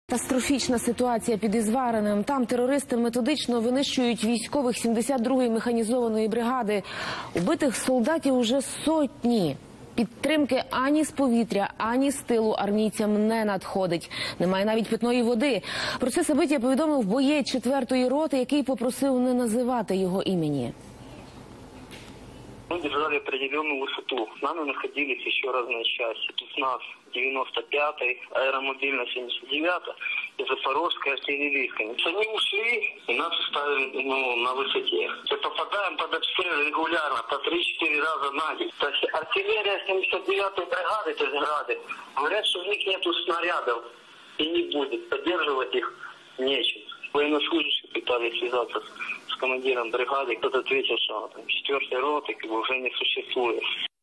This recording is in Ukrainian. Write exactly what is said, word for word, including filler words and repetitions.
Катастрофічна ситуація під Ізваринем. Там терористи методично винищують військових сімдесят другої механізованої бригади. Убитих солдатів уже сотні. Підтримки ані з повітря, ані з тилу армійцям не надходить. Немає навіть питної води. Про це событие повідомив боєць четвертої роти, який попросив не називати його імені. Мы держали определенную высоту. С нами находились еще разные части. Тут нас девяносто пятый, аэромобильная семьдесят девятая и Запорожская артиллерийская. Они ушли и нас оставили ну, на высоте. Мы попадаем под обстрел регулярно, по три-четыре раза на день. То есть артиллерия семьдесят девятой бригады, то есть грады, говорят, что в них нету снарядов и не будет. Поддерживать их нечем. Военнослужащие пытались связаться с командиром бригады, кто-то ответил, что там четвертой роты как бы уже не существует.